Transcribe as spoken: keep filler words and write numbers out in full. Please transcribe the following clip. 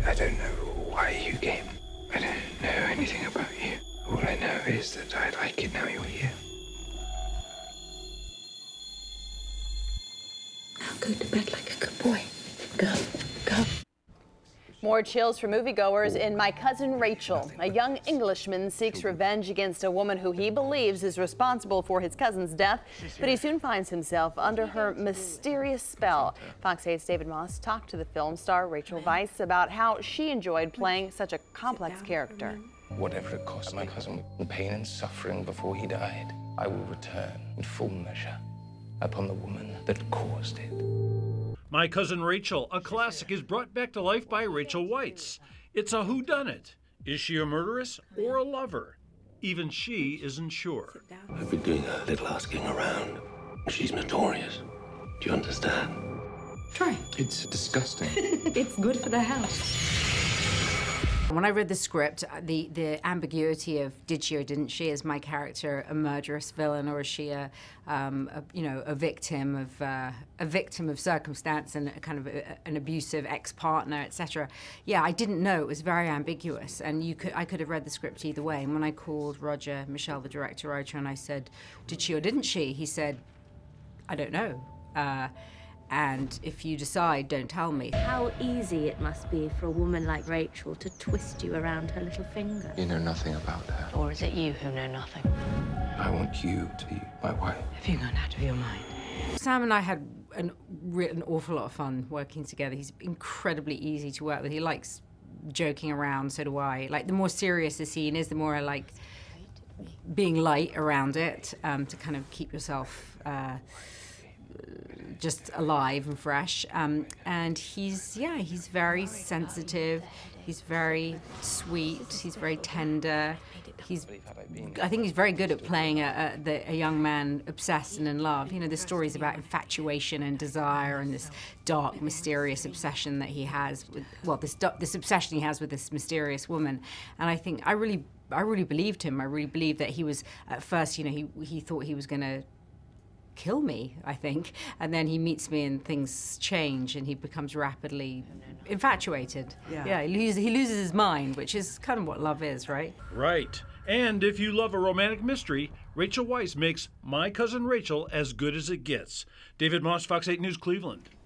I don't know why you came. I don't know anything about you. All I know is that I like it now you're here. Now go to bed like a good boy. Go, go. More chills for moviegoers in My Cousin Rachel. A young Englishman seeks revenge against a woman who he believes is responsible for his cousin's death, but he soon finds himself under her mysterious spell. Fox eight's David Moss talked to the film star Rachel Weisz about how she enjoyed playing such a complex character. Whatever it cost my cousin in pain and suffering before he died, I will return in full measure upon the woman that caused it. My Cousin Rachel, a classic, is brought back to life by Rachel Weisz. It's a whodunit. Is she a murderess or a lover? Even she isn't sure. I've been doing a little asking around. She's notorious. Do you understand? Try. It's disgusting. It's good for the house. When I read the script, the, the ambiguity of did she or didn't she, is my character a murderous villain, or is she a, um, a you know, a victim of uh, a victim of circumstance and a kind of a, an abusive ex-partner, et cetera. Yeah, I didn't know. It was very ambiguous, and you could I could have read the script either way. And when I called Roger Michelle, the director writer, and I said, did she or didn't she? He said, I don't know. Uh, And if you decide, don't tell me. How easy it must be for a woman like Rachel to twist you around her little finger. You know nothing about her. Or is it you who know nothing? I want you to be my wife. Have you gone out of your mind? Sam and I had an, an awful lot of fun working together. He's incredibly easy to work with. He likes joking around, so do I. Like, the more serious the scene is, the more I like being light around it, um, to kind of keep yourself uh, just alive and fresh. Um, and he's, yeah, he's very sensitive. He's very sweet. He's very tender. He's, I think he's very good at playing a, a, the, a young man obsessed and in love. You know, the story's about infatuation and desire and this dark, mysterious obsession that he has with, well, this, this obsession he has with this mysterious woman. And I think I really, I really believed him. I really believed that he was, at first, you know, he, he thought he was going to kill me, I think, and then he meets me and things change and he becomes rapidly infatuated. Yeah, yeah he, loses, he loses his mind, which is kind of what love is, right? Right. And if you love a romantic mystery, Rachel Weisz makes My Cousin Rachel as good as it gets. David Moss, Fox eight News, Cleveland.